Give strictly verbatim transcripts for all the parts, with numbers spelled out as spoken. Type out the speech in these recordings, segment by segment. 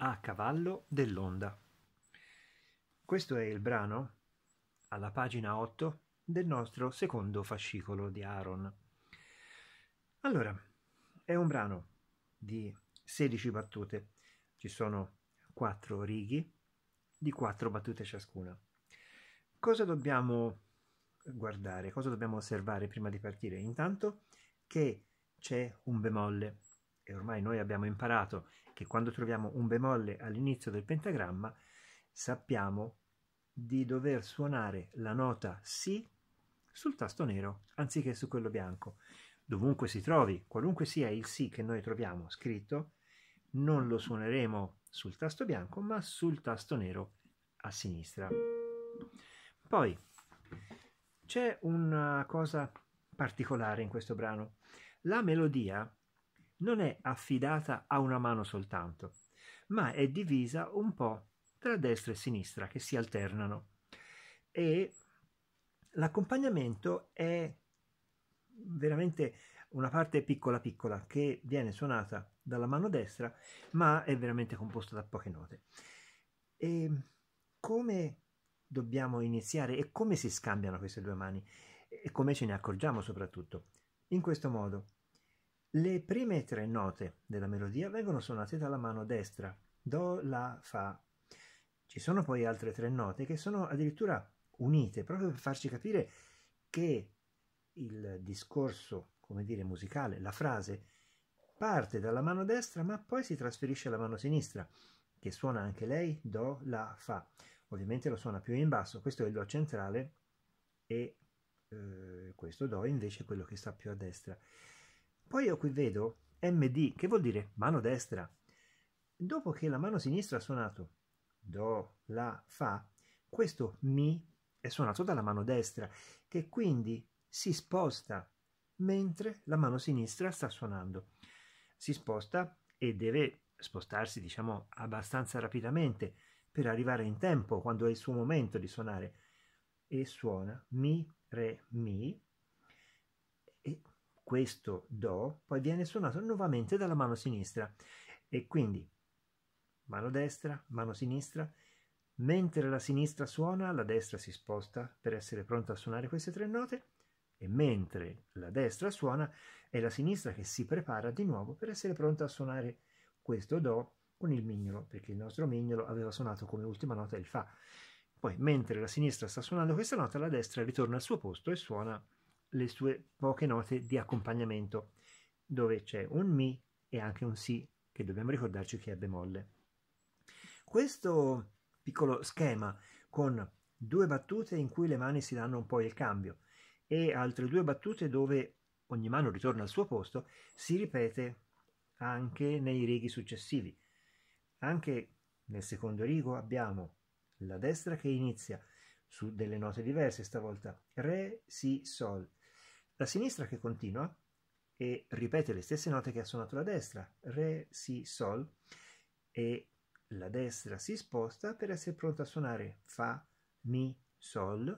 A cavallo dell'onda. Questo è il brano alla pagina otto del nostro secondo fascicolo di Aaron. Allora, è un brano di sedici battute, ci sono quattro righe di quattro battute ciascuna. Cosa dobbiamo guardare, cosa dobbiamo osservare prima di partire? Intanto che c'è un bemolle, e ormai noi abbiamo imparato che quando troviamo un bemolle all'inizio del pentagramma sappiamo di dover suonare la nota Si sul tasto nero anziché su quello bianco. Dovunque si trovi, qualunque sia il Si che noi troviamo scritto, non lo suoneremo sul tasto bianco ma sul tasto nero a sinistra. Poi c'è una cosa particolare in questo brano. La melodia non è affidata a una mano soltanto, ma è divisa un po' tra destra e sinistra che si alternano e l'accompagnamento è veramente una parte piccola piccola che viene suonata dalla mano destra ma è veramente composta da poche note. E come dobbiamo iniziare e come si scambiano queste due mani e come ce ne accorgiamo soprattutto? In questo modo. Le prime tre note della melodia vengono suonate dalla mano destra, Do, La, Fa. Ci sono poi altre tre note che sono addirittura unite, proprio per farci capire che il discorso, come dire, musicale, la frase, parte dalla mano destra ma poi si trasferisce alla mano sinistra, che suona anche lei, Do, La, Fa. Ovviamente lo suona più in basso, questo è il Do centrale e eh, questo Do invece è quello che sta più a destra. Poi io qui vedo M D, che vuol dire mano destra. Dopo che la mano sinistra ha suonato Do, La, Fa, questo Mi è suonato dalla mano destra, che quindi si sposta mentre la mano sinistra sta suonando. Si sposta e deve spostarsi, diciamo, abbastanza rapidamente per arrivare in tempo quando è il suo momento di suonare. E suona Mi, Re, Mi, e questo Do poi viene suonato nuovamente dalla mano sinistra e quindi mano destra, mano sinistra, mentre la sinistra suona la destra si sposta per essere pronta a suonare queste tre note e mentre la destra suona è la sinistra che si prepara di nuovo per essere pronta a suonare questo Do con il mignolo, perché il nostro mignolo aveva suonato come ultima nota il Fa. Poi mentre la sinistra sta suonando questa nota la destra ritorna al suo posto e suona le sue poche note di accompagnamento, dove c'è un Mi e anche un Si, che dobbiamo ricordarci che è bemolle. Questo piccolo schema con due battute in cui le mani si danno un po' il cambio e altre due battute dove ogni mano ritorna al suo posto, si ripete anche nei righi successivi. Anche nel secondo rigo abbiamo la destra che inizia su delle note diverse stavolta, Re, Si, Sol. La sinistra che continua e ripete le stesse note che ha suonato la destra, Re, Si, Sol, e la destra si sposta per essere pronta a suonare Fa, Mi, Sol,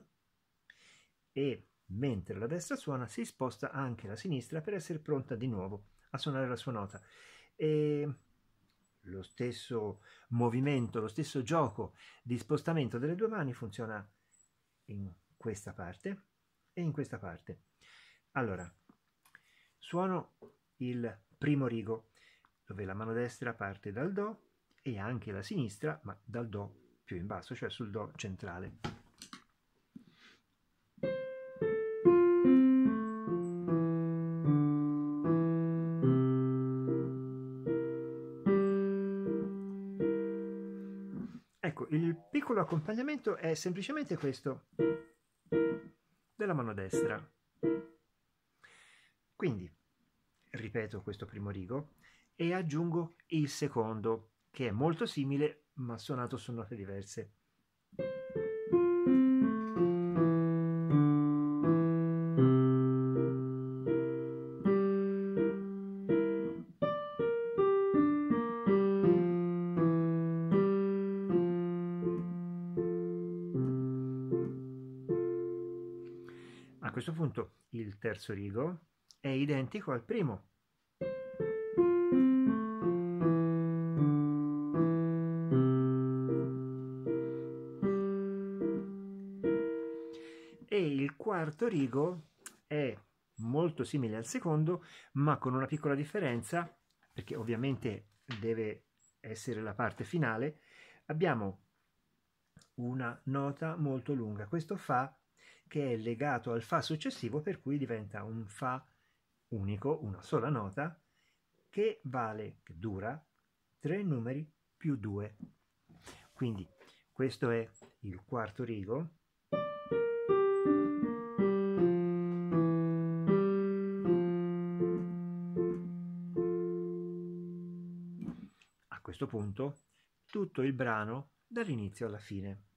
e mentre la destra suona si sposta anche la sinistra per essere pronta di nuovo a suonare la sua nota. E lo stesso movimento, lo stesso gioco di spostamento delle due mani funziona in questa parte e in questa parte. Allora, suono il primo rigo, dove la mano destra parte dal Do e anche la sinistra, ma dal Do più in basso, cioè sul Do centrale. Ecco, il piccolo accompagnamento è semplicemente questo, della mano destra. Quindi ripeto questo primo rigo e aggiungo il secondo, che è molto simile ma suonato su note diverse. A questo punto il terzo rigo è identico al primo. quarto rigo è molto simile al secondo, ma con una piccola differenza, perché ovviamente deve essere la parte finale. Abbiamo una nota molto lunga, questo Fa, che è legato al Fa successivo, per cui diventa un Fa unico, una sola nota, che vale, che dura tre numeri più due. Quindi questo è il quarto rigo. A questo punto tutto il brano dall'inizio alla fine.